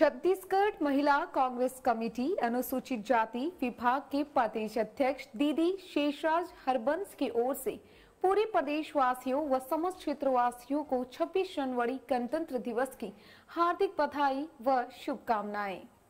छत्तीसगढ़ महिला कांग्रेस कमेटी अनुसूचित जाति विभाग के प्रदेश अध्यक्ष दीदी शेषराज हरबंस की ओर से पूरे प्रदेशवासियों व समस्त क्षेत्रवासियों को 26 जनवरी गणतंत्र दिवस की हार्दिक बधाई व शुभकामनाएं।